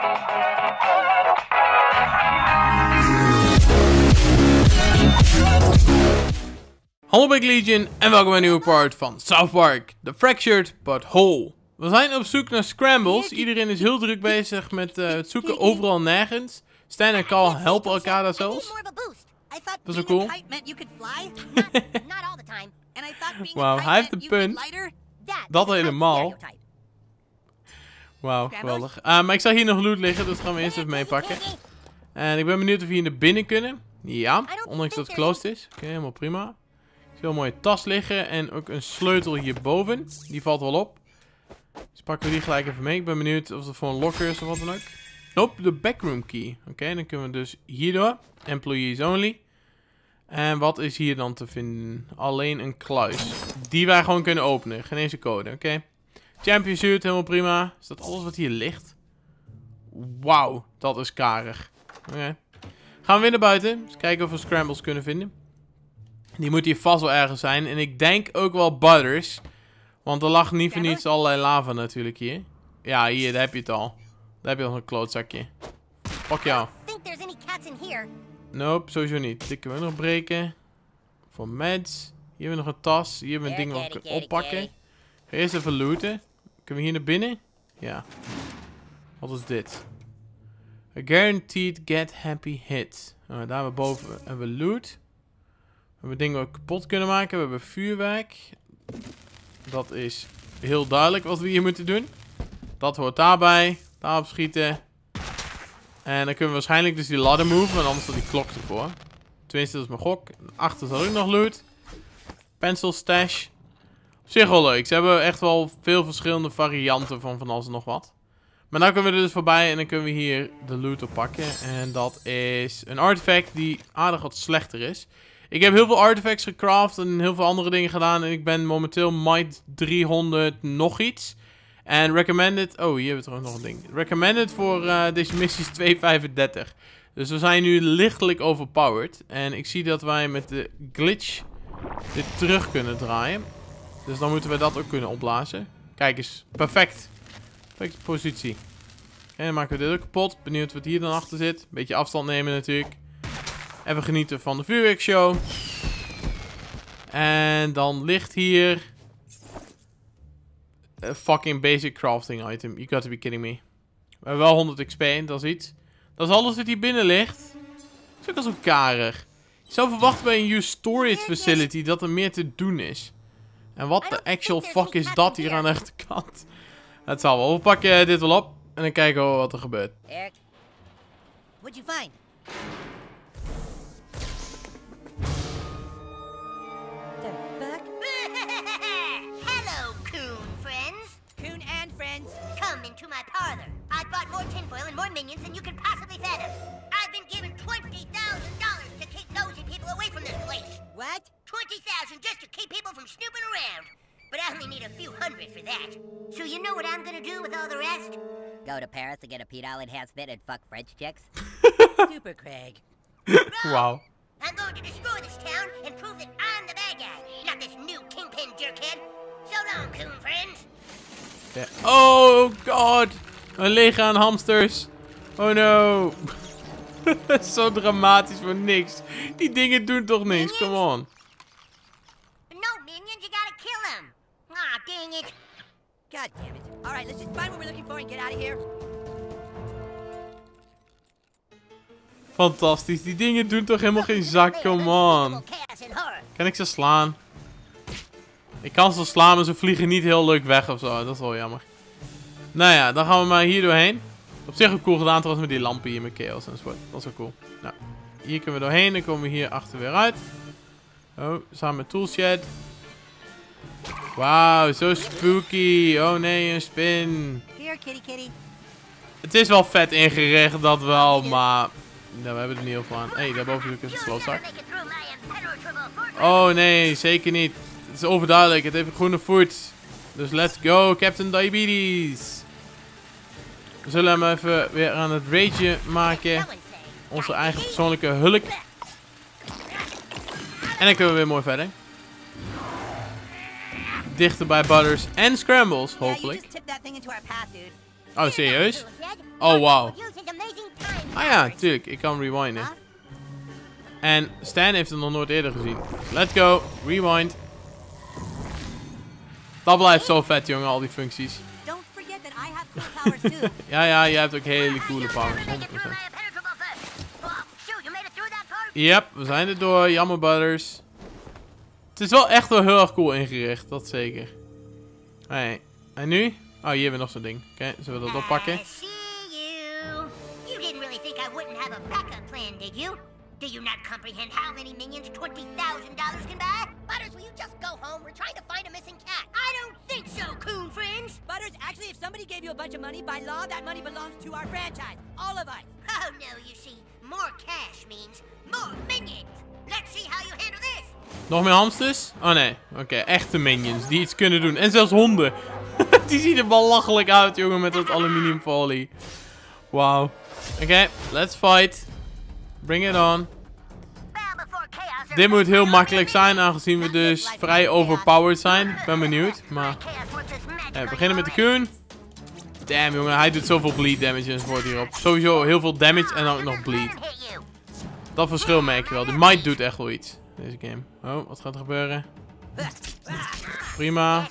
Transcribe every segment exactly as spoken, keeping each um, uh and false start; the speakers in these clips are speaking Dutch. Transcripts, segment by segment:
Hallo Big Legion en welkom bij een nieuwe part van South Park, The Fractured But Whole. We zijn op zoek naar scrambles. Iedereen is heel druk bezig met uh, het zoeken overal en nergens. Stan en Carl helpen elkaar daar zelfs. Dat is ook cool. Wauw, hij heeft een punt. Dat helemaal. Wauw, geweldig. Uh, maar ik zag hier nog loot liggen, dus gaan we eerst even meepakken. En ik ben benieuwd of we hier naar binnen kunnen. Ja, ondanks dat het closed is. Oké, okay, helemaal prima. Heel een mooie tas liggen en ook een sleutel hierboven. Die valt wel op. Dus pakken we die gelijk even mee. Ik ben benieuwd of het voor een locker is of wat dan ook. Nope, de backroom key. Oké, okay, dan kunnen we dus hierdoor. Employees only. En wat is hier dan te vinden? Alleen een kluis. Die wij gewoon kunnen openen. Geen eens een code, oké. Okay. Champion suit, helemaal prima. Is dat alles wat hier ligt? Wauw, dat is karig. Oké. Okay. Gaan we weer naar buiten. Dus kijken of we scrambles kunnen vinden. Die moet hier vast wel ergens zijn. En ik denk ook wel Butters. Want er lag niet voor niets allerlei lava natuurlijk hier. Ja, hier, daar heb je het al. Daar heb je al een klootzakje. Pak jou. Nope, sowieso niet. Dit kunnen we nog breken. Voor meds. Hier hebben we nog een tas. Hier hebben we een ding wat we kunnen oppakken. Ga eerst even looten. Kunnen we hier naar binnen? Ja. Wat is dit? A guaranteed get happy hit. Nou, daar hebben we boven hebben we loot. We hebben dingen ook kapot kunnen maken. We hebben vuurwerk. Dat is heel duidelijk wat we hier moeten doen. Dat hoort daarbij. Daarop schieten. En dan kunnen we waarschijnlijk dus die ladder move. Want anders staat die klok ervoor. Tenminste, dat is mijn gok. Achter staat ook nog loot. Pencil stash. Op zich wel leuk. Ze hebben echt wel veel verschillende varianten van van alles en nog wat. Maar nu kunnen we er dus voorbij. En dan kunnen we hier de loot op pakken. En dat is een artefact die aardig wat slechter is. Ik heb heel veel artifacts gecraft en heel veel andere dingen gedaan. En ik ben momenteel might driehonderd nog iets. En recommended... Oh, hier hebben we toch nog een ding. Recommended voor uh, deze missies twee vijfendertig. Dus we zijn nu lichtelijk overpowered. En ik zie dat wij met de glitch dit terug kunnen draaien. Dus dan moeten we dat ook kunnen opblazen. Kijk eens. Perfect. Perfecte positie. En dan maken we dit ook kapot. Benieuwd wat hier dan achter zit. Beetje afstand nemen natuurlijk. Even genieten van de vuurwerkshow. En dan ligt hier... een fucking basic crafting item. You got to be kidding me. We hebben wel honderd X P, dat is iets. Dat is alles wat hier binnen ligt. Dat is ook al zo karig. Je zou verwachten bij een used storage facility dat er meer te doen is. En wat de actual fuck is dat hier aan de rechterkant? Het zal wel. We pakken dit wel op. En dan kijken we wat er gebeurt. Eric, what'd you find? Into my parlor. I bought more tinfoil and more minions than you can possibly fathom. I've been given twenty thousand dollars to keep nosy people away from this place. What? twenty thousand dollars just to keep people from snooping around. But I only need a few hundred for that. So you know what I'm gonna do with all the rest? Go to Paris to get a pedal enhancement and fuck French chicks? Super Craig. Wow. I'm going to destroy this town and prove that I'm the bad guy, not this new kingpin jerkhead. So long, coon friends. Yeah. Oh god. Een leger aan hamsters. Oh no. Zo dramatisch voor niks. Die dingen doen toch niks. Come on. No minions, you gotta kill them. Ah, dang it. God damn it. Alright, let's just find what we're looking for and get out of here. Fantastisch. Die dingen doen toch helemaal geen zak. Come on. Kan ik ze slaan? Ik kan ze slaan, maar ze vliegen niet heel leuk weg of zo. Dat is wel jammer. Nou ja, dan gaan we maar hier doorheen. Op zich ook cool gedaan trouwens met die lampen hier met chaos enzovoort. Dat is wel cool. Nou, hier kunnen we doorheen. Dan komen we hier achter weer uit. Oh, samen met toolshed. Wauw, zo spooky. Oh nee, een spin. Here, kitty kitty. Het is wel vet ingericht, dat wel, maar... Nou, we hebben er niet heel veel aan. Hé, hey, daarboven is een slootzak. Oh nee, zeker niet. Het is overduidelijk, het heeft een groene voet. Dus let's go, Captain Diabetes. We zullen hem even weer aan het ragen maken. Onze eigen persoonlijke hulk. En dan kunnen we weer mooi verder. Dichter bij Butters en Scrambles, hopelijk. Oh, serieus? Oh, wauw. Ah ja, tuurlijk. Ik kan rewinden. En Stan heeft het nog nooit eerder gezien. Let's go. Rewind. Dat blijft zo vet, jongen, al die functies. Ja, ja, jij hebt ook hele coole powers. honderd procent. Yep, we zijn er door. Jammer, Butters. Het is wel echt wel heel erg cool ingericht, dat zeker. Hey. En nu? Oh, hier hebben we nog zo'n ding. Oké, okay, zullen we dat oppakken? Do you not comprehend how many minions twenty thousand dollars can buy? Butters, will you just go home? We're trying to find a missing cat. I don't think so, coon friends. Butters, actually, if somebody gave you a bunch of money, by law, that money belongs to our franchise. All of us. Oh, no, you see, more cash means more minions. Let's see how you handle this. Nog meer hamsters? Oh, nee. Oké, okay, echte minions die iets kunnen doen. En zelfs honden. Die zien er belachelijk uit, jongen, met dat aluminiumfolie. Wauw. Oké, okay, let's fight. Bring it on. Dit moet heel makkelijk zijn, aangezien we dus vrij overpowered zijn. Ik ben benieuwd, maar... Ja, we beginnen met de Coon. Damn, jongen, hij doet zoveel bleed damage enzovoort hierop. Sowieso heel veel damage en dan ook nog bleed. Dat verschil merk je wel. De might doet echt wel iets, deze game. Oh, wat gaat er gebeuren? Prima.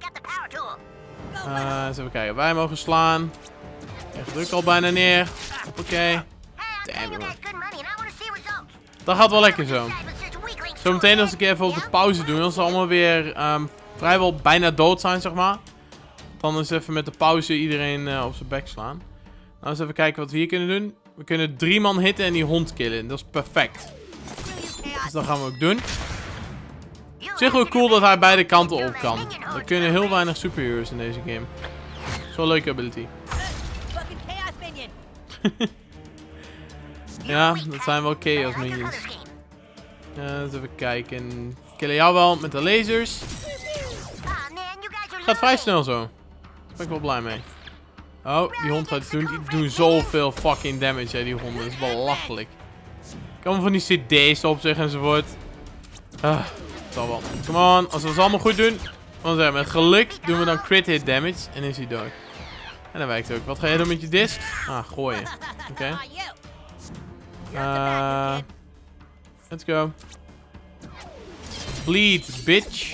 Uh, eens even kijken. Wij mogen slaan. Echt druk al bijna neer. Oké. Damn, jongen. Dat gaat wel lekker zo. Zometeen als ik even op de pauze doen, als ze allemaal weer um, vrijwel bijna dood zijn, zeg maar. Dan eens even met de pauze iedereen uh, op zijn bek slaan. Nou, eens even kijken wat we hier kunnen doen. We kunnen drie man hitten en die hond killen. Dat is perfect. Dus dat gaan we ook doen. Op zich wel cool dat hij beide kanten op kan. Er kunnen heel weinig superheroes in deze game. Dat is wel een leuke ability. Ja, dat zijn wel chaos minions. Uh, eens even kijken. Killen jou wel met de lasers. Gaat vrij snel zo. Daar ben ik wel blij mee. Oh, die hond gaat het doen. Die doen zoveel fucking damage, hè, die honden. Dat is belachelijk. Ik kan van die cd's op zich enzovoort. Ah, het zal wel. Come on, als we het allemaal goed doen. Dan zeggen we, met geluk doen we dan crit hit damage. En is hij dood. En dat werkt ook. Wat ga je doen met je disc? Ah, gooien. Oké. Okay. Uh, let's go. Bleed, bitch.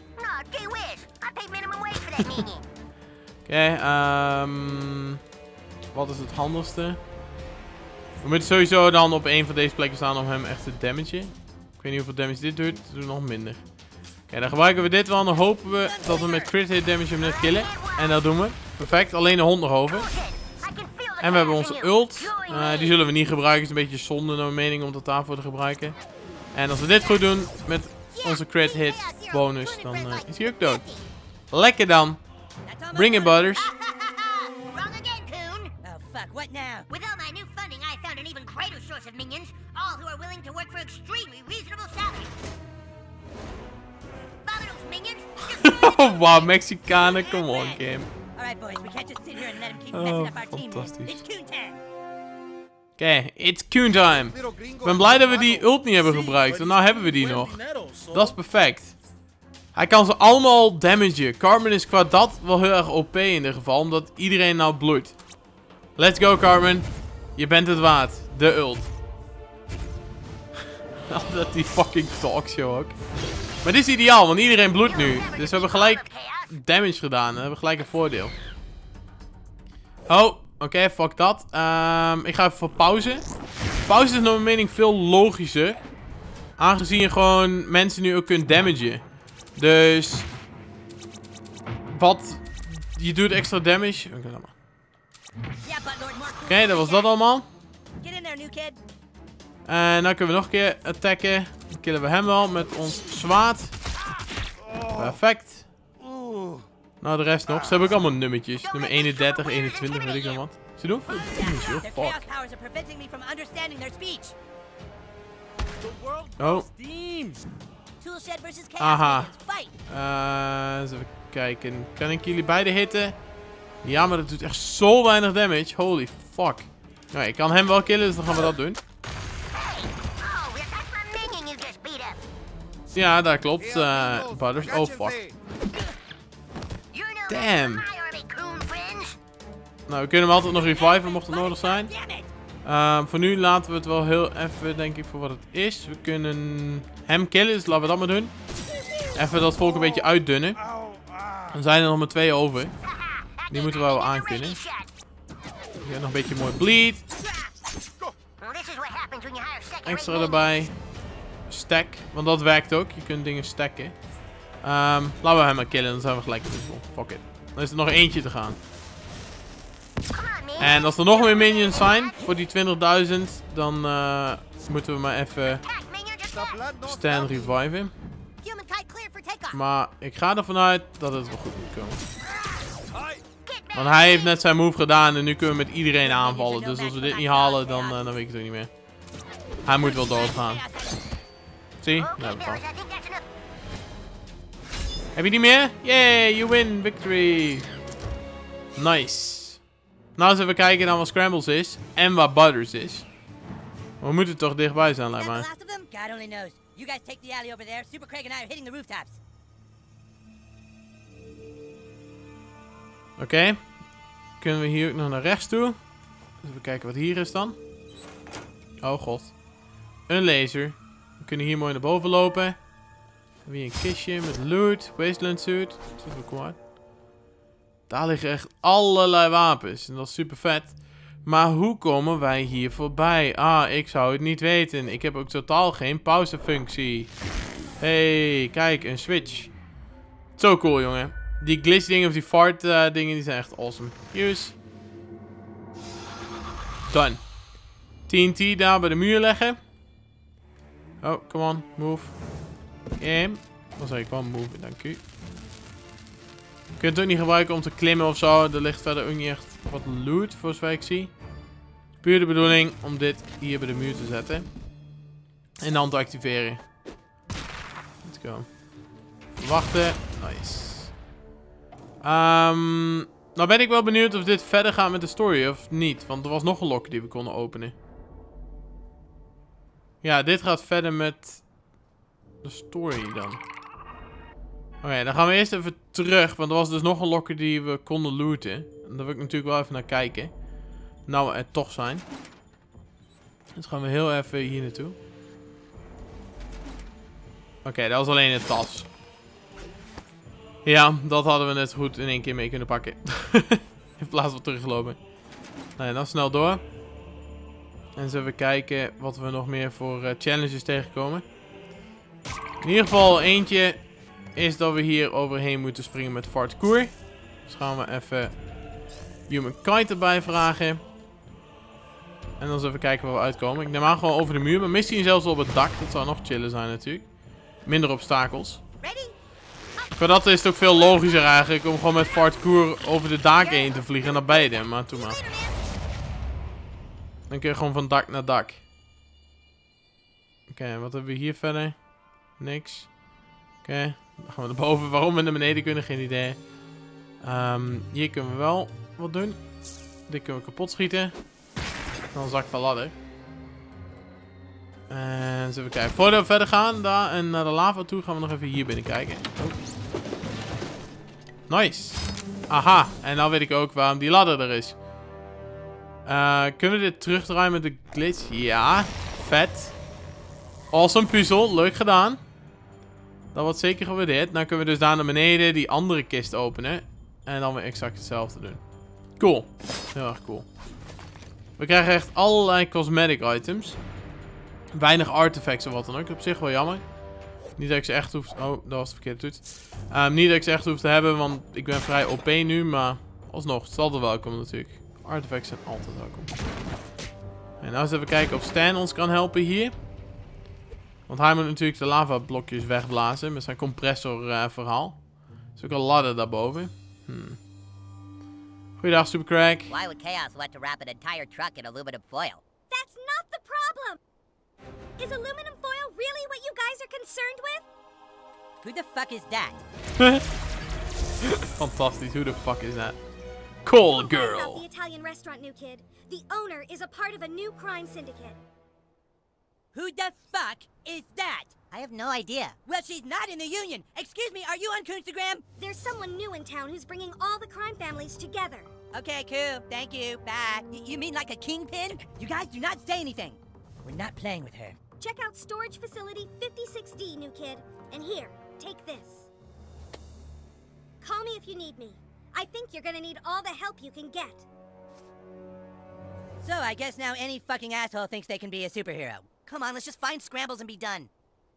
Oké, okay, um, wat is het handigste? We moeten sowieso dan op een van deze plekken staan om hem echt te damagen. Ik weet niet hoeveel damage dit doet. Het doet nog minder. Oké, okay, dan gebruiken we dit wel. Dan hopen we dat we met crit hit damage hem net killen. En dat doen we. Perfect, alleen de hond nog over. En we hebben onze ult. Uh, die zullen we niet gebruiken. Het is een beetje zonde naar mijn mening om dat daarvoor te gebruiken. En als we dit goed doen met onze crit hit bonus, dan uh, is hij ook dood. Lekker dan. Bring it, Butters. Wrong again, Coon. Oh, fuck, what now? With all my new funding, I found an even greater source of minions, all who are willing to work for extremely reasonable salaries. Follow those minions. Wow, Mexicanen, come on, game. Alright, boys, we can't just sit here and let him keep messing up our team. It's Coon time. Oké, okay, it's Coon time. Ik ben blij dat we die ult niet hebben gebruikt, want nou hebben we die nog. Dat is perfect. Hij kan ze allemaal damagen. Cartman is qua dat wel heel erg O P in ieder geval, omdat iedereen nou bloedt. Let's go, Cartman. Je bent het waard. De ult. Dat die fucking talkshow ook. Maar dit is ideaal, want iedereen bloedt nu. Dus we hebben gelijk damage gedaan. We hebben gelijk een voordeel. Oh, oké, okay, fuck dat. Um, ik ga even voor pauze. Pauze is naar mijn mening veel logischer. Aangezien je gewoon mensen nu ook kunt damagen. Dus... Wat... Je doet extra damage. Oké, okay, okay, dat was dat allemaal. En dan kunnen we nog een keer attacken. Dan killen we hem wel met ons zwaard. Perfect. Nou, de rest nog. Ze hebben ook allemaal nummertjes. Nummer eenendertig, eenentwintig, weet ik dan wat. Ze doen veel damage, joh. Fuck. Oh. Aha. Uh, eens even kijken. Kan ik jullie beide hitten? Ja, maar dat doet echt zo weinig damage. Holy fuck. Nou, ik kan hem wel killen, dus dan gaan we dat doen. Ja, dat klopt. Uh, Butters. Oh, fuck. Damn. Nou, we kunnen hem altijd nog reviven mocht het nodig zijn. Uh, voor nu laten we het wel heel even, denk ik, voor wat het is. We kunnen hem killen, dus laten we dat maar doen. Even dat volk een beetje uitdunnen. Dan zijn er nog maar twee over. Die moeten we wel aankunnen. Hier nog een beetje mooi bleed. Extra erbij. Stack, want dat werkt ook. Je kunt dingen stacken. Um, laten we hem maar killen, dan zijn we gelijk invisible. Fuck it. Dan is er nog eentje te gaan. En als er nog meer minions zijn voor die twintigduizend, dan uh, moeten we maar even Stan reviven. Maar ik ga ervan uit dat het wel goed moet komen. Want hij heeft net zijn move gedaan en nu kunnen we met iedereen aanvallen. Dus als we dit niet halen, dan, uh, dan weet ik het ook niet meer. Hij moet wel doodgaan. Zie? Nou, dat vast. Heb je die meer? Yay, you win, victory. Nice. Nou eens even kijken naar wat Scrambles is en waar Butters is. We moeten toch dichtbij zijn, lijkt mij. Oké. Okay. Kunnen we hier ook nog naar rechts toe? Even kijken wat hier is dan. Oh god. Een laser. We kunnen hier mooi naar boven lopen. Hebben we hier een kistje met loot. Wasteland suit. Dat ziet er cool uit. Daar liggen echt allerlei wapens. En dat is super vet. Maar hoe komen wij hier voorbij? Ah, ik zou het niet weten. Ik heb ook totaal geen pauzefunctie. Hey, kijk, een switch. Zo cool, jongen. Die glitch dingen of die fart uh, dingen, die zijn echt awesome. Use. Done. T N T daar bij de muur leggen. Oh, come on. Move. Game. Dan zeg ik wel move, dank u. Je kunt het ook niet gebruiken om te klimmen of zo. Er ligt verder ook niet echt wat loot, voor zover ik zie. Puur de bedoeling om dit hier bij de muur te zetten. En dan te activeren. Let's go. Wachten. Nice. Um, nou ben ik wel benieuwd of dit verder gaat met de story of niet. Want er was nog een lok die we konden openen. Ja, dit gaat verder met de story dan. Oké, okay, dan gaan we eerst even terug. Want er was dus nog een lokker die we konden looten. En daar wil ik natuurlijk wel even naar kijken. Nou we er toch zijn. Dus gaan we heel even hier naartoe. Oké, okay, dat was alleen een tas. Ja, dat hadden we net goed in één keer mee kunnen pakken. In plaats van teruglopen. Nou ja, dan snel door. En eens even kijken wat we nog meer voor uh, challenges tegenkomen. In ieder geval eentje is dat we hier overheen moeten springen met Fartkoer. Dus gaan we even Humankind erbij vragen. En dan eens even kijken waar we uitkomen. Ik neem aan gewoon over de muur. Maar misschien zelfs op het dak. Dat zou nog chillen zijn natuurlijk. Minder obstakels. Voor dat is het ook veel logischer eigenlijk om gewoon met Fartkoer over de daken heen te vliegen naar beide. Maar toen maar. Dan kun je gewoon van dak naar dak. Oké, okay, wat hebben we hier verder? Niks. Oké, okay, dan gaan we naar boven. Waarom we naar beneden kunnen, geen idee. Um, hier kunnen we wel wat doen. Dit kunnen we kapot schieten. Dan zakt de ladder. En eens even kijken. Voordat we verder gaan daar en naar de lava toe, gaan we nog even hier binnen kijken. Oh. Nice. Aha, en nou weet ik ook waarom die ladder er is. Uh, kunnen we dit terugdraaien met de glitch? Ja, vet. Awesome puzzel, leuk gedaan. Dat wordt zeker gewaardeerd. Dan kunnen we dus daar naar beneden die andere kist openen. En dan weer exact hetzelfde doen. Cool. Heel erg cool. We krijgen echt allerlei cosmetic items. Weinig artifacts of wat dan ook. Op zich wel jammer. Niet dat ik ze echt hoef... Oh, dat was de verkeerde toets. Um, niet dat ik ze echt hoef te hebben, want ik ben vrij O P nu. Maar alsnog, het is altijd welkom natuurlijk. Artifacts zijn altijd welkom. En nou eens even kijken of Stan ons kan helpen hier. Want hij moet natuurlijk de lavablokjes wegblazen met zijn compressor uh, verhaal. Er is ook een ladder daarboven. Hmm. Goeiedag, Supercrack. Why would Chaos want to wrap an entire truck in aluminum foil? That's not the problem! Is aluminum foil really what you guys are concerned with? Who the fuck is that? Fantastisch, who the fuck is that? Call girl! About the Italian restaurant, new kid. The owner is a part of a new crime syndicate. Who the fuck is that? I have no idea. Well, she's not in the union. Excuse me, are you on Coonstagram? There's someone new in town who's bringing all the crime families together. Okay, cool. Thank you. Bye. Y you mean like a kingpin? You guys do not say anything. We're not playing with her. Check out storage facility fifty-six D, new kid. And here, take this. Call me if you need me. I think you're gonna need all the help you can get. So I guess now any fucking asshole thinks they can be a superhero. Come on, let's just find scrambles and be done.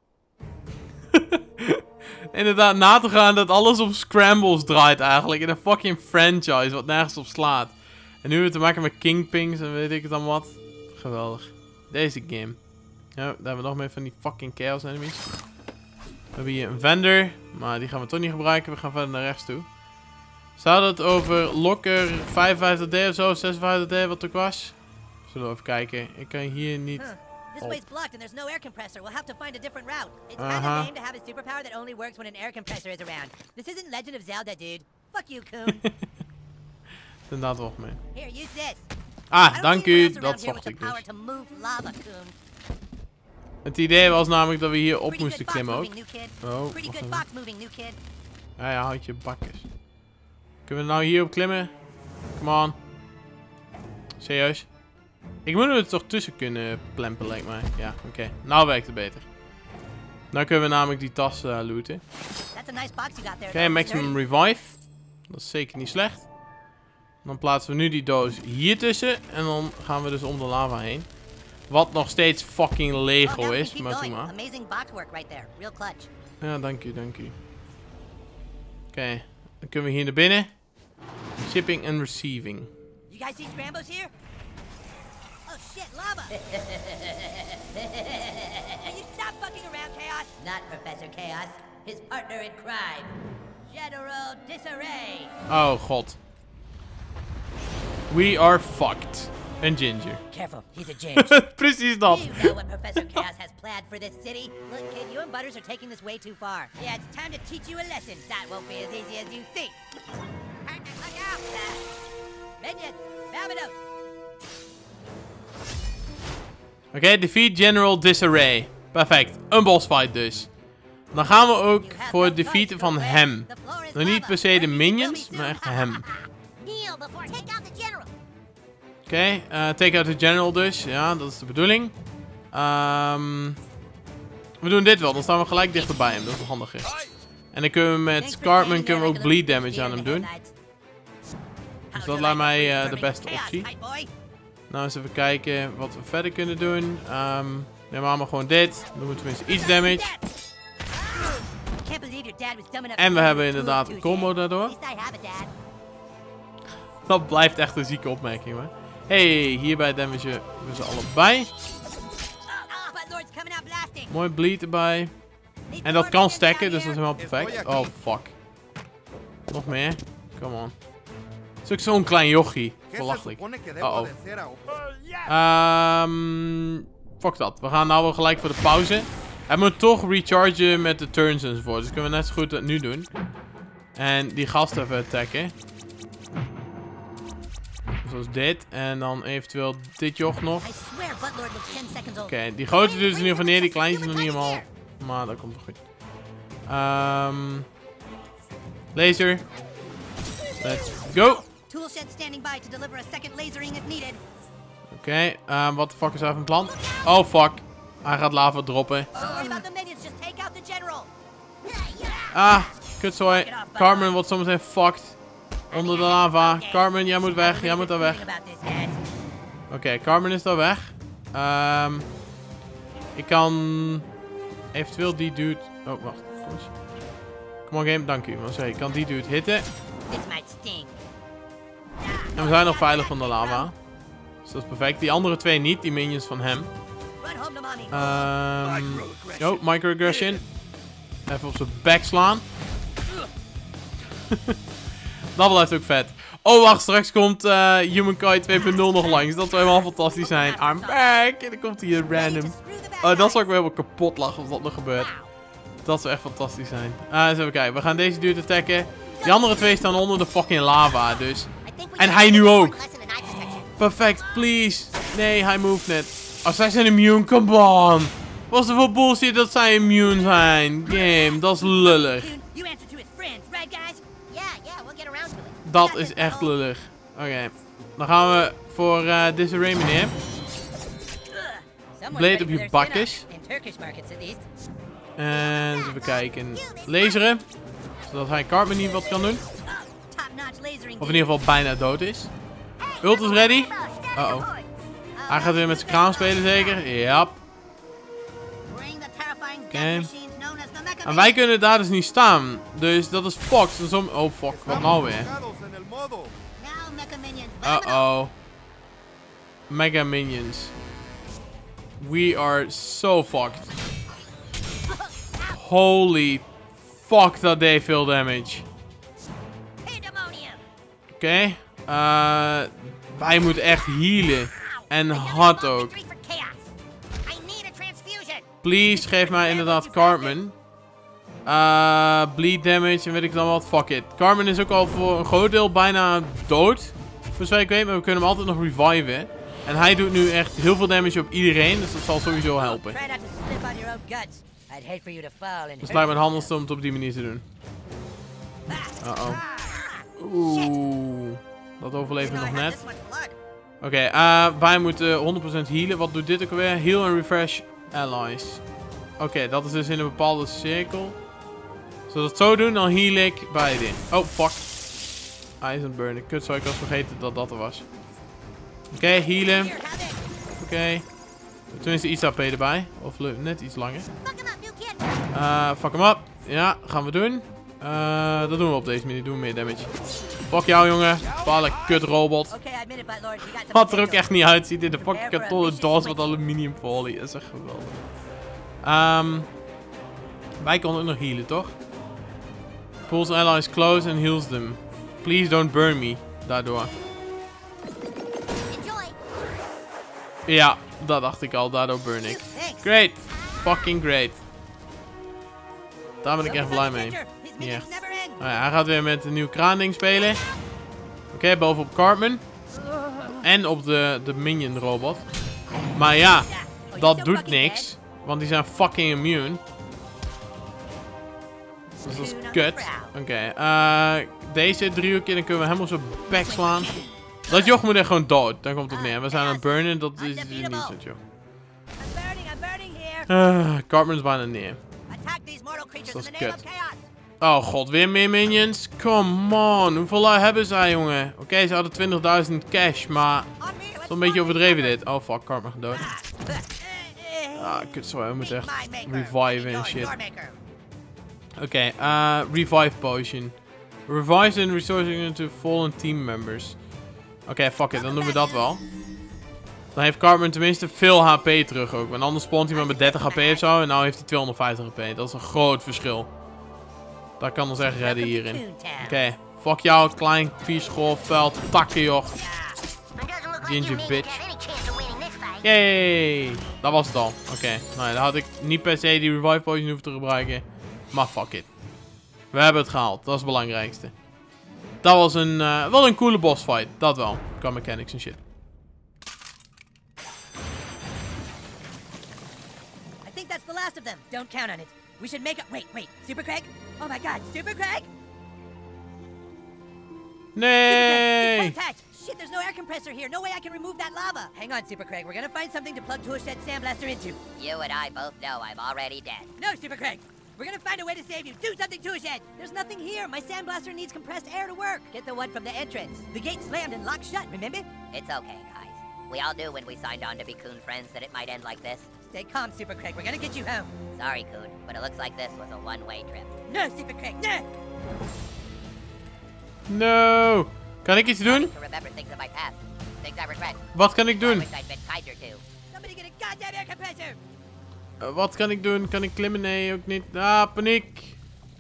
Inderdaad, na te gaan dat alles op scrambles draait eigenlijk. In een fucking franchise wat nergens op slaat. En nu hebben we te maken met kingpins en weet ik het dan wat. Geweldig. Deze game. Ja, daar hebben we nog meer van die fucking chaos enemies. We hebben hier een vendor. Maar die gaan we toch niet gebruiken. We gaan verder naar rechts toe. Zou het over locker vijfenvijftig D of zo? zesenvijftig D wat ook was? Zullen we even kijken. Ik kan hier niet... Huh. This way's blocked and there's no air compressor. We'll have to find a different route. It's Uh-huh. kind of lame to have a superpower that only works when an air compressor is around. This isn't Legend of Zelda, dude. Fuck you, Coon. Inderdaad wel mee. Here, use this. Ah, dank u. Dat zocht zocht ik dus. To move lava, Coon. Het idee was namelijk dat we hier op Pretty moesten good klimmen ook. box moving, new kid. Oh, Pretty wacht good even. box moving, new kid. Ja, ja, houd je bakkes. Kunnen we nou hierop klimmen? Come on. Serieus? Ik moet er toch tussen kunnen plempen, lijkt mij. Ja, oké. Okay. Nou werkt het beter. Nou kunnen we namelijk die tas uh, looten. That's a nice box you got there. Oké, okay, maximum revive. Dat is zeker niet slecht. Dan plaatsen we nu die doos hier tussen. En dan gaan we dus om de lava heen. Wat nog steeds fucking Lego oh, is. Maar maar. Amazing box work right there. Real clutch. Ja, dank u, dank u. Oké, okay. Dan kunnen we hier naar binnen. Shipping and receiving. You guys see Scrambos here? Oh shit, lava! Can you stop fucking around, Chaos? Not Professor Chaos. His partner in crime. General Disarray. Oh god. We are fucked. En Ginger. Careful, he's a ginger. Precies dat. You know what Professor Chaos has planned for this city? Look, kid, you and Butters are taking this way too far. Yeah, it's time to teach you a lesson. That won't be as easy as you think. Partner, look out! Minions, Vamonos! Oké, okay, defeat General Disarray. Perfect. Een boss fight dus. Dan gaan we ook voor het defeaten van hem. Nou niet per se de minions, maar echt hem. Oké, okay, uh, take out the general dus. Ja, dat is de bedoeling. Um, we doen dit wel, dan staan we gelijk dichter bij hem. Dat is handiger. En dan kunnen we met Cartman kunnen we ook bleed damage aan hem doen. Dus dat lijkt mij uh, de beste optie. Nou eens even kijken wat we verder kunnen doen. Um, neem maar gewoon dit. Dan doen we tenminste iets damage. En we hebben inderdaad een combo daardoor. Dat blijft echt een zieke opmerking hoor. Hey, hierbij damagen we ze allebei. Mooi bleed erbij. En dat kan stacken, dus dat is helemaal perfect. Oh fuck. Nog meer. Come on. Het is ook zo'n klein jochie. Belachelijk. Uh oh. Um, fuck dat. We gaan nou wel gelijk voor de pauze. Hij moet toch rechargen met de turns enzovoort. Dus kunnen we net zo goed dat nu doen. En die gast even attacken. Zoals dit. En dan eventueel dit joch nog. Oké, okay, die grote doet het in ieder geval neer. Die kleintjes nog niet helemaal. Maar dat komt wel goed. Um, laser. Let's go. Oké, okay, um, wat de fuck is hij van plan? Oh fuck. Hij gaat lava droppen. Ah, kutzooi. Cartman wordt zometeen fucked. Onder de lava. Cartman, jij moet weg. Jij moet daar weg. Oké, okay, Cartman is daar weg. Um, ik kan eventueel die dude... Oh, wacht. Come on game, dank u. Maar ik kan die dude hitten. En we zijn nog veilig van de lava. Dus dat is perfect. Die andere twee niet. Die minions van hem. Um, oh, microaggression. Even op zijn back slaan. Dat blijft ook vet. Oh, wacht. Straks komt uh, Humankind twee punt nul nog langs. Dat zou helemaal fantastisch zijn. I'm back. En dan komt hij hier random. Oh, dat zou ik wel helemaal kapot lachen als dat nog gebeurt. Dat zou echt fantastisch zijn. Uh, eens even kijken. We gaan deze dude attacken. Die andere twee staan onder de fucking lava, dus. En hij nu ook. Perfect, please. Nee, hij move net. Oh, zij zijn immune, come on. Wat is er voor bullshit dat zij immune zijn? Game, dat is lullig. Dat is echt lullig. Oké. Okay. Dan gaan we voor uh, Disarray, meneer. Blade op je bakjes. En even kijken. Laseren. Zodat hij Cartman niet wat kan doen. Of in ieder geval bijna dood is. Ult is ready. Uh oh. Hij gaat weer met zijn kraan spelen zeker. Ja. Yep. Oké. Okay. En wij kunnen daar dus niet staan. Dus dat is Fox. Dus om... Oh fuck, wat nou weer? Uh oh. Mega minions. We are so fucked. Holy fuck, dat deed veel damage. Oké. Okay. Uh, wij moeten echt healen. En hard ook. Please, geef mij inderdaad Cartman. Uh, bleed damage en weet ik dan wat. Fuck it. Cartman is ook al voor een groot deel bijna dood. Voor zover ik weet, maar we kunnen hem altijd nog reviven. En hij doet nu echt heel veel damage op iedereen. Dus dat zal sowieso helpen. Dus het lijkt me het handigste om het op die manier te doen. Uh-oh. Oeh. Dat overleven we nog net. Oké, okay, uh, wij moeten honderd procent healen. Wat doet dit ook alweer? Heal and refresh allies. Oké, okay, dat is dus in een bepaalde cirkel. Als we dat zo doen, dan heal ik beide. Oh, fuck. Hij is aan het burnen. Kut, zou ik was vergeten dat dat er was. Oké, okay, healen. Oké. Okay. Tenminste iets H P erbij. Of net iets langer. Uh, fuck hem up. Ja, gaan we doen. Uh, dat doen we op deze manier. Doen we meer damage. Fuck jou, jongen. Bale kut robot. Wat er ook echt niet uitziet in de fucking kartonnen doos met aluminium folie. Dat is echt geweldig. Um, wij konden ook nog healen, toch? Pulls allies close and heals them. Please don't burn me. Daardoor. Ja, dat dacht ik al. Daardoor burn ik. Great. Fucking great. Daar ben ik echt blij mee. Niet echt. Nou ja, hij gaat weer met een nieuw kraanding spelen. Oké, okay, bovenop Cartman. En op de, de minion robot. Maar ja, dat doet niks. Want die zijn fucking immune. Dus dat is kut. Oké, okay, uh, deze driehoekje, dan kunnen we hem op zijn bek slaan. Dat joch moet echt gewoon dood. Dan komt het op neer. We zijn aan het burnen, dat is niet zo joh. Uh, Cartman is bijna neer. Dus dat is kut. Oh god, weer meer minions? Come on, hoeveel hebben zij, jongen? Oké, okay, ze hadden twintigduizend cash, maar... Het is een beetje overdreven dit. Oh fuck, Cartman dood. Ah, kut, sorry, we moeten echt reviven en shit. Oké, okay, uh, revive potion. Revives and restores into fallen team members. Oké, okay, fuck it, dan doen we dat wel. Dan heeft Cartman tenminste veel H P terug ook. Want anders spawnt hij maar met dertig H P of zo. En nu heeft hij tweehonderdvijftig H P. Dat is een groot verschil. Dat kan ons echt redden hierin. Oké, okay, fuck jou, klein vieschool, vuil, takken joh. Ginger bitch. Yay! Dat was het al. Oké, okay. Nou ja, dan had ik niet per se die revive potion hoeven te gebruiken. Maar fuck it. We hebben het gehaald. Dat is het belangrijkste. Dat was een, uh, wel een coole boss fight. Dat wel. Qua mechanics en shit. I think that's the last of them. Don't count on it. We should make a... Wait, wait. Super Craig? Oh my god, Super Craig? Nee! Super Craig, shit, there's no air compressor here. No way I can remove that lava. Hang on, Super Craig. We're gonna find something to plug Tuashed's sandblaster into. You and I both know I'm already dead. No, Super Craig. We're gonna find a way to save you. Do something, Tuashed. There's nothing here. My sandblaster needs compressed air to work. Get the one from the entrance. The gate slammed and locked shut, remember? It's okay, guys. We all knew when we signed on to be Coon friends that it might end like this. Stay calm, Super Craig. We're gonna get you home. Sorry, Coon, but it looks like this was a one-way trip. No, Super Craig, no! No! Kan ik iets doen? To remember things in my past. Things I regret. Wat kan ik doen? I wish I'd been kinder to. Somebody get a goddamn air compressor! Uh, wat kan ik doen? Kan ik klimmen? Nee, ook niet. Ah, paniek!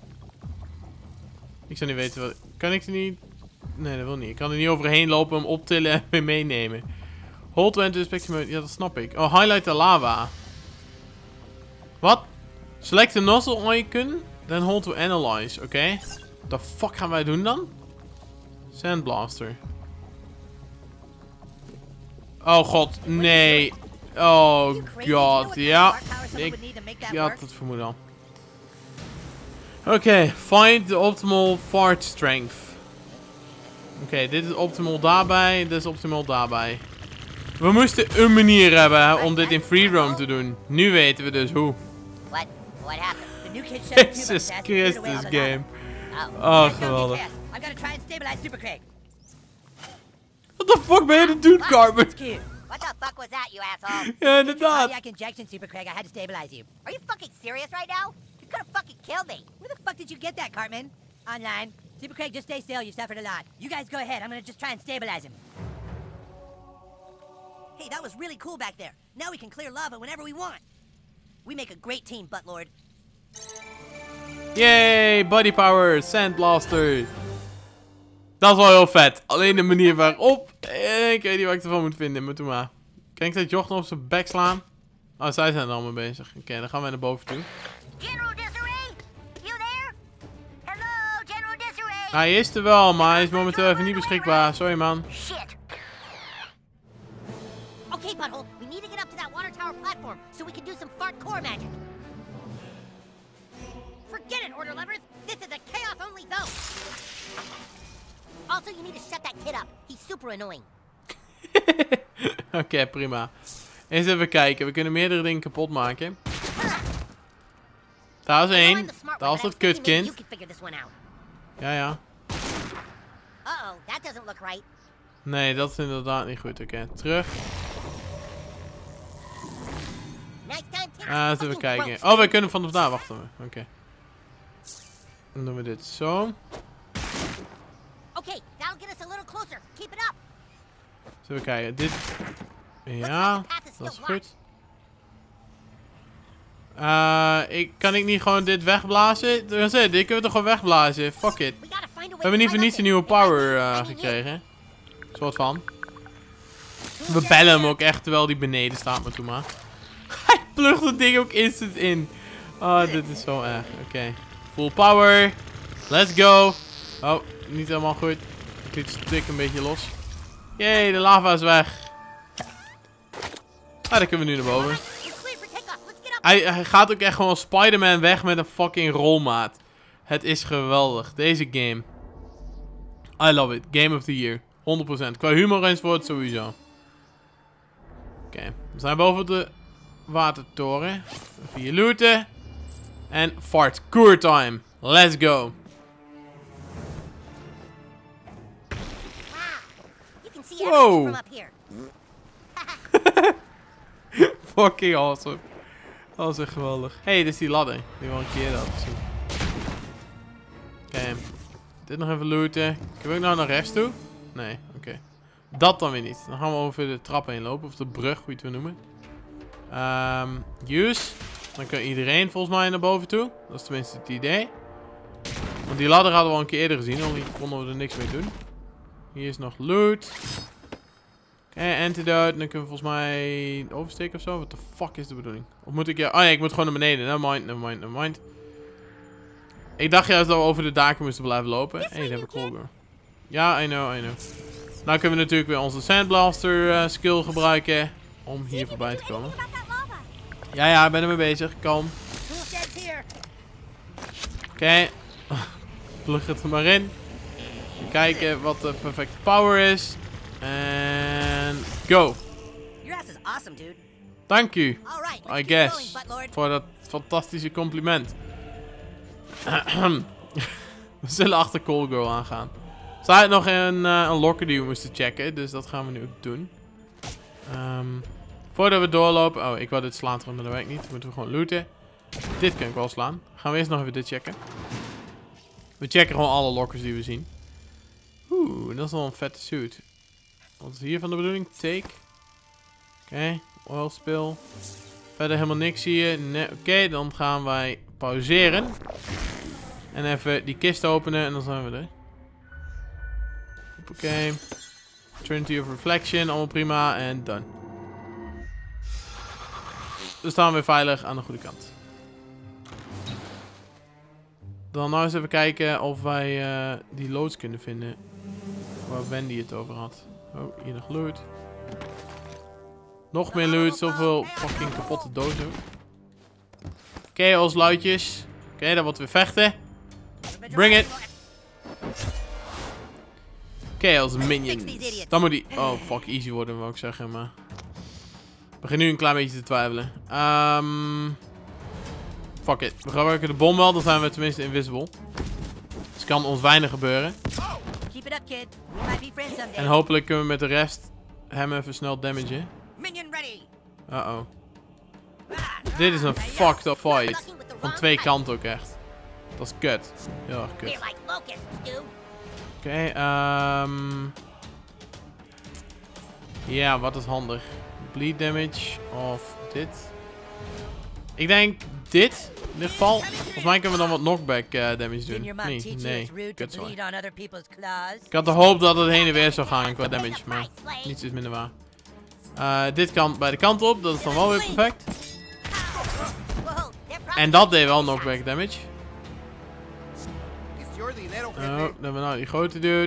Ik zou niet weten wat... Kan ik er niet... Nee, dat wil niet. Ik kan er niet overheen lopen, hem optillen en weer meenemen. Hold to enter inspection mode. Ja, dat snap ik. Oh, highlight the lava. Wat? Select the nozzle icon. Then hold to analyze. Oké. Okay. The fuck gaan wij doen dan? Sandblaster. Oh god, nee. Oh god, ja. Ik had het vermoeden al. Oké, okay. Find the optimal fart strength. Oké, okay, dit is optimal daarbij. Dit is optimal daarbij. We moesten een manier hebben hè, om dit in free roam te doen. Nu weten we dus hoe. What? What happened? The new kid shut Jezus Christus game. Oh, geweldig. I gotta try and stabilize Super Craig. What the fuck ben je aan het doen, Carmen? That's cute. What the fuck was that, you asshole? Ja, inderdaad. Cardiac injection, Super Craig. I had to stabilize you. Are you fucking serious right now? You could have fucking killed me. Where the fuck did you get that, Cartman? Online. Super Craig, just stay still. You suffered a lot. You guys go ahead. I'm gonna just try and stabilize him. Hey, that was really cool back there. Now we can clear lava whenever we want. We make a great team, Buttlord. Yay, body power, sandblaster. Dat is wel heel vet. Alleen de manier waarop. Eh, ik weet niet wat ik ervan moet vinden, maar doe maar. Kan ik dat joch nog op zijn bek slaan? Oh, zij zijn er al mee bezig. Oké, okay, dan gaan wij naar boven toe. General Disarray? You there? Hello, General Disarray? Hij is er wel, maar hij is momenteel even niet beschikbaar. Sorry, man. Shit. Okay, Butthole, we need to get up to that water tower platform so we can do some fart core magic. Forget it, Order Levers. This is a chaos-only zone. Also, you need to shut that kid up. He's super annoying. Oké, okay, prima. Eens even kijken. We kunnen meerdere dingen kapot maken. Daar is één. Daar is dat kutkind. Ja, ja. Uh-oh, that doesn't look right. Nee, dat is inderdaad niet goed. Oké, okay, terug. Ah, eens even kijken. Oh, wij kunnen vanaf daar. Wachten we. Oké. Okay. Dan doen we dit zo. Okay, that'll get us a little closer. Keep it up. Even kijken. Dit. Ja, dat is goed. Uh, ik, kan ik niet gewoon dit wegblazen? Dat is het. Dit kunnen we toch gewoon wegblazen. Fuck it. We hebben niet voor niets een nieuwe power uh, gekregen. Soort van. We bellen hem ook echt terwijl die beneden staat, maar toe maar. Hij plugt het ding ook instant in. Oh, dit is zo erg. Oké. Okay. Full power. Let's go. Oh, niet helemaal goed. Ik liet het stuk een beetje los. Jee, de lava is weg. Ah, dan kunnen we nu naar boven. Hij, hij gaat ook echt gewoon Spider-Man weg met een fucking rolmaat. Het is geweldig. Deze game. I love it. Game of the year. honderd procent. Qua humor enzovoort sowieso. Oké. Okay. We zijn boven de watertoren. Even hier looten. En fart. Core time. Let's go. Wow. Fucking awesome. Dat was echt geweldig. Hé, hey, dit is die ladder. Die wil een keer dat zien. Oké. Okay. Dit nog even looten. Kunnen we ook nou naar rechts toe? Nee, oké. Okay. Dat dan weer niet. Dan gaan we over de trap heen lopen. Of de brug, hoe je het wil noemen. Um, use. Dan kan iedereen volgens mij naar boven toe. Dat is tenminste het idee. Want die ladder hadden we al een keer eerder gezien. Al konden we er niks mee doen. Hier is nog loot. Oké, okay, antidote. Dan kunnen we volgens mij oversteken of zo. Wat de fuck is de bedoeling? Of moet ik ja... Oh nee, ik moet gewoon naar beneden. Never mind, never mind, never mind. Ik dacht juist dat we over de daken moesten blijven lopen. Hé, hey, daar heb ik cool girl. Ja, I know, I know. Nou kunnen we natuurlijk weer onze Sandblaster uh, skill gebruiken. Om hier voorbij te komen. Ja, ja, ik ben ermee bezig. Kalm. Oké. Okay. Plug het er maar in. Kijken wat de perfecte power is. En go. Dank u. I guess. Voor dat fantastische compliment. We zullen achter Cool Girl aangaan. Er staat nog een, uh, een locker die we moesten checken. Dus dat gaan we nu ook doen. Um, voordat we doorlopen. Oh, ik wou dit slaan terug, maar dat werkt niet. Dan moeten we gewoon looten. Dit kan ik wel slaan. Gaan we eerst nog even dit checken. We checken gewoon alle lockers die we zien. Oeh, dat is wel een vette suit. Wat is hier van de bedoeling? Take. Oké, okay. Oil spill. Verder helemaal niks hier. Nee. Oké, okay, dan gaan wij pauzeren. En even die kist openen en dan zijn we er. Oké. Okay. Trinity of Reflection, allemaal prima en done. We staan weer veilig aan de goede kant. Dan nou eens even kijken of wij uh, die loods kunnen vinden. Waar Wendy het over had. Oh, hier nog loot. Nog meer loot, zoveel fucking kapotte dozen. Oké, okay, als luidjes. Oké, okay, dan wordt weer vechten. Bring it. Oké, Chaos minions. Dan moet die... Oh, fuck. Easy worden, wou ik zeggen, maar... Ik begin nu een klein beetje te twijfelen. Um... Fuck it. We gebruiken de bom wel, dan zijn we tenminste invisible. Dus kan ons weinig gebeuren. Keep it up, kid. We might be friends someday. En hopelijk kunnen we met de rest hem even snel damagen. Minion ready. Uh-oh. Dit is een fucked up fight. Van twee kanten ook echt. Dat is kut. Heel erg kut. They're like locusts, dude. Oké, okay, ehm... ja, wat is handig? Bleed damage of dit? Ik denk dit, in dit geval. Volgens mij kunnen we dan wat knockback uh, damage doen. Nee, nee. Kut, sorry. Ik had de hoop dat het heen en weer zou gaan qua damage, maar niets is minder waar. Uh, dit kan bij de kant op, dat is dan wel weer perfect. En dat deed wel knockback damage. Oh, dan hebben we nou die grote dude.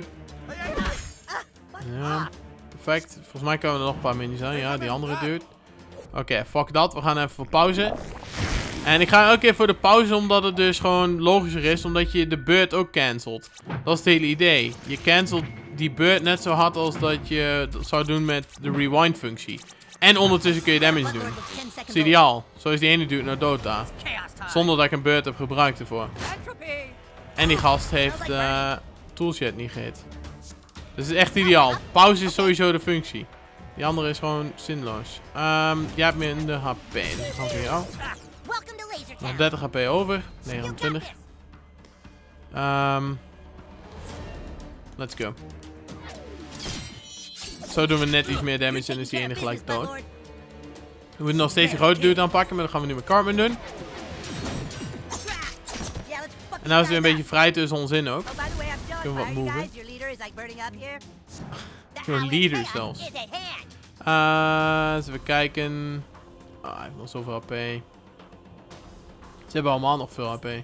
Ja, perfect. Volgens mij kunnen we er nog een paar minis aan. Ja, die andere dude. Oké, okay, fuck dat. We gaan even voor pauze. En ik ga elke keer voor de pauze, omdat het dus gewoon logischer is. Omdat je de beurt ook cancelt. Dat is het hele idee. Je cancelt die beurt net zo hard als dat je dat zou doen met de rewind functie. En ondertussen kun je damage doen. Dat is ideaal. Zo is die ene dude nou dood daar. Zonder dat ik een beurt heb gebruikt ervoor. En die gast heeft uh, toolshed niet gehit. Dus het is echt ideaal. Pauze is sowieso de functie. Die andere is gewoon zinloos. Um, jij hebt minder H P. Dus gaan we voor jou. Nog dertig H P over. negenentwintig. Um, let's go. Zo doen we net iets meer damage en is die ene gelijk dood. We moeten nog steeds die grote dude aanpakken, maar dat gaan we nu met Cartman doen. En nou is het weer een beetje vrij tussen ons in ook. Kunnen we wat moven. Your leader zelfs. Uh, eens even kijken. Ah, hij heeft nog zoveel H P. Ze hebben allemaal nog veel H P. Um,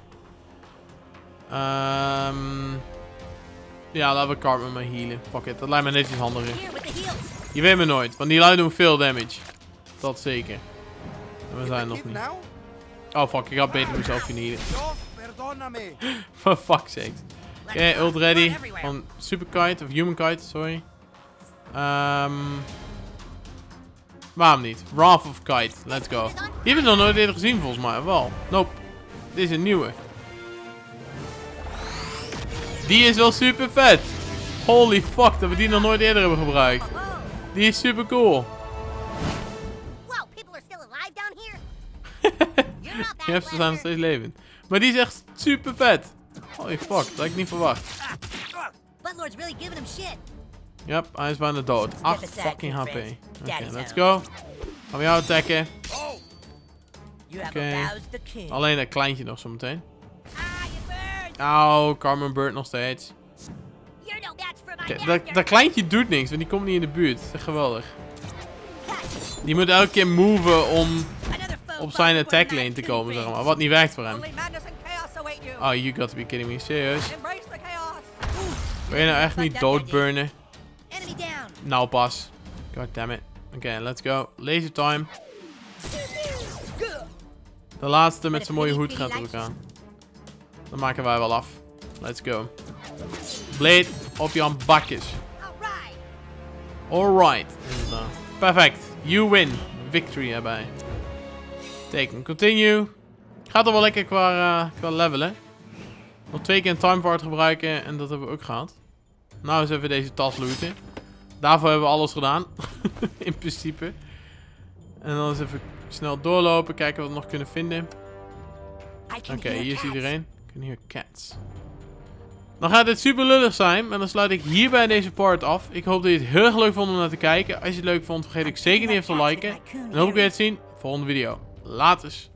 ja, laten we Cartman maar healen. Fuck it, dat lijkt me net iets handiger. Je weet me nooit, want die lui doen veel damage. Dat zeker. En we zijn nog niet. Oh fuck, ik had beter mezelf kunnen healen. For fuck's sake. Oké, okay, ult ready. Van Super Kite, of Human Kite, sorry. Um, waarom niet? Wrath of Kite, let's go. Die hebben we nog nooit eerder gezien volgens mij, wel. Nope. Dit is een nieuwe. Die is wel super vet. Holy fuck, dat we die nog nooit eerder hebben gebruikt. Die is super cool. Je hebt ze zijn nog steeds levend. Maar die is echt super vet. Holy fuck, dat had ik niet verwacht. Yep, hij is bijna dood. acht fucking H P. Oké, okay, let's go. Gaan we jou attacken. Oké. Okay. Alleen dat kleintje nog zometeen. Auw, Cartman Bird nog steeds. Okay, dat, dat kleintje doet niks, want die komt niet in de buurt. Dat is echt geweldig. Die moet elke keer moven om op zijn attack lane te komen, zeg maar. Wat niet werkt voor hem. Oh, you got to be kidding me. Serieus? Wil je nou echt niet doodburnen? Nou pas. God damn it. Oké, okay, let's go. Laser time. De laatste met zijn mooie hoed gaat er ook aan. Dan maken wij wel af. Let's go. Blade op Jan Bakjes. Alright. Inderdaad. Perfect. You win. Victory erbij. Teken. Continue. Gaat er wel lekker qua, uh, qua levelen. Nog twee keer een time part gebruiken. En dat hebben we ook gehad. Nou eens even deze tas looten. Daarvoor hebben we alles gedaan. In principe. En dan eens even snel doorlopen. Kijken wat we nog kunnen vinden. Oké, okay, hier is iedereen. Ik kan hier cats. Dan gaat dit super lullig zijn. En dan sluit ik hierbij deze part af. Ik hoop dat je het heel erg leuk vond om naar te kijken. Als je het leuk vond, vergeet ik zeker niet even te liken. En dan hoop ik weer te zien in de volgende video. Laters.